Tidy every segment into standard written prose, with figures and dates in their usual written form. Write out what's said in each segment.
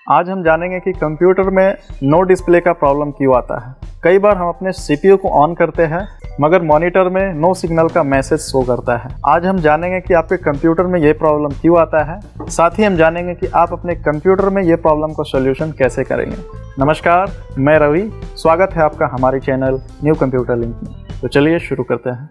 आज हम जानेंगे कि कंप्यूटर में नो डिस्प्ले का प्रॉब्लम क्यों आता है। कई बार हम अपने सीपीयू को ऑन करते हैं मगर मॉनिटर में नो सिग्नल का मैसेज शो करता है। आज हम जानेंगे कि आपके कंप्यूटर में ये प्रॉब्लम क्यों आता है। साथ ही हम जानेंगे कि आप अपने कंप्यूटर में ये प्रॉब्लम का सॉल्यूशन कैसे करेंगे। नमस्कार, मैं रवि, स्वागत है आपका हमारे चैनल न्यू कंप्यूटर लिंक में। तो चलिए शुरू करते हैं।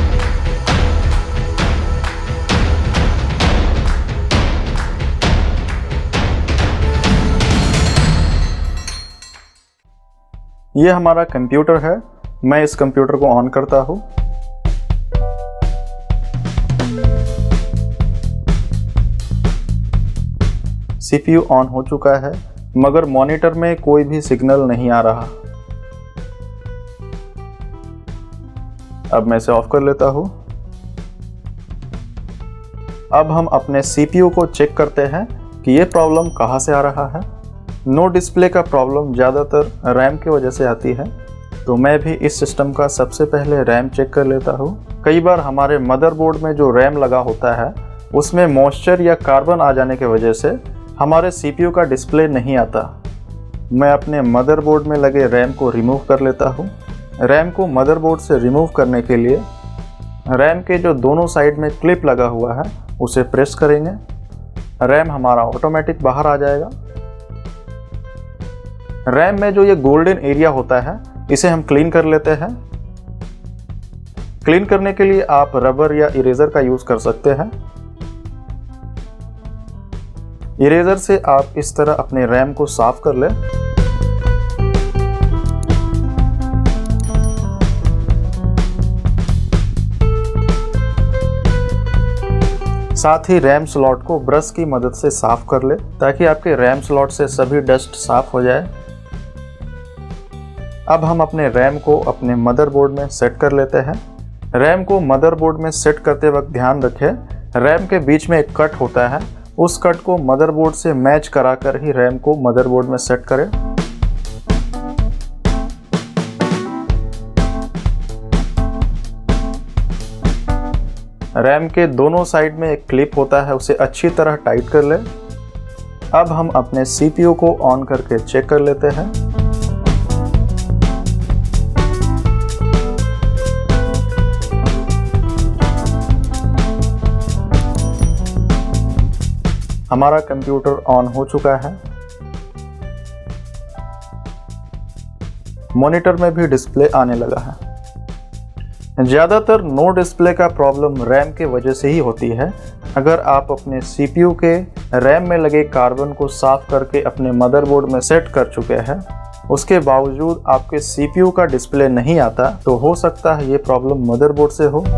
ये हमारा कंप्यूटर है। मैं इस कंप्यूटर को ऑन करता हूँ। सीपीयू ऑन हो चुका है मगर मॉनिटर में कोई भी सिग्नल नहीं आ रहा। अब मैं इसे ऑफ कर लेता हूँ। अब हम अपने सीपीयू को चेक करते हैं कि ये प्रॉब्लम कहाँ से आ रहा है। नो डिस्प्ले का प्रॉब्लम ज़्यादातर रैम की वजह से आती है, तो मैं भी इस सिस्टम का सबसे पहले रैम चेक कर लेता हूँ। कई बार हमारे मदरबोर्ड में जो रैम लगा होता है उसमें मॉइस्चर या कार्बन आ जाने की वजह से हमारे सीपीयू का डिस्प्ले नहीं आता। मैं अपने मदरबोर्ड में लगे रैम को रिमूव कर लेता हूँ। रैम को मदरबोर्ड से रिमूव करने के लिए रैम के जो दोनों साइड में क्लिप लगा हुआ है उसे प्रेस करेंगे। रैम हमारा ऑटोमेटिक बाहर आ जाएगा। रैम में जो ये गोल्डन एरिया होता है इसे हम क्लीन कर लेते हैं। क्लीन करने के लिए आप रबर या इरेजर का यूज कर सकते हैं। इरेजर से आप इस तरह अपने रैम को साफ कर लें। साथ ही रैम स्लॉट को ब्रश की मदद से साफ कर ले ताकि आपके रैम स्लॉट से सभी डस्ट साफ हो जाए। अब हम अपने रैम को अपने मदरबोर्ड में सेट कर लेते हैं। रैम को मदरबोर्ड में सेट करते वक्त ध्यान रखें, रैम के बीच में एक कट होता है, उस कट को मदरबोर्ड से मैच कराकर ही रैम को मदरबोर्ड में सेट करें। रैम के दोनों साइड में एक क्लिप होता है, उसे अच्छी तरह टाइट कर लें। अब हम अपने सीपीयू को ऑन करके चेक कर लेते हैं। हमारा कंप्यूटर ऑन हो चुका है। मॉनिटर में भी डिस्प्ले आने लगा है। ज़्यादातर नो डिस्प्ले का प्रॉब्लम रैम के वजह से ही होती है। अगर आप अपने सीपीयू के रैम में लगे कार्बन को साफ करके अपने मदरबोर्ड में सेट कर चुके हैं, उसके बावजूद आपके सीपीयू का डिस्प्ले नहीं आता, तो हो सकता है ये प्रॉब्लम मदरबोर्ड से हो।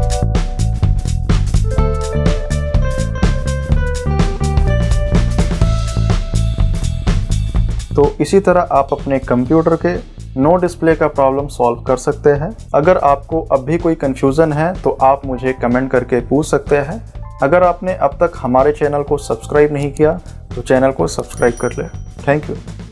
तो इसी तरह आप अपने कंप्यूटर के नो डिस्प्ले का प्रॉब्लम सॉल्व कर सकते हैं। अगर आपको अब भी कोई कंफ्यूजन है तो आप मुझे कमेंट करके पूछ सकते हैं। अगर आपने अब तक हमारे चैनल को सब्सक्राइब नहीं किया तो चैनल को सब्सक्राइब कर लें। Thank you.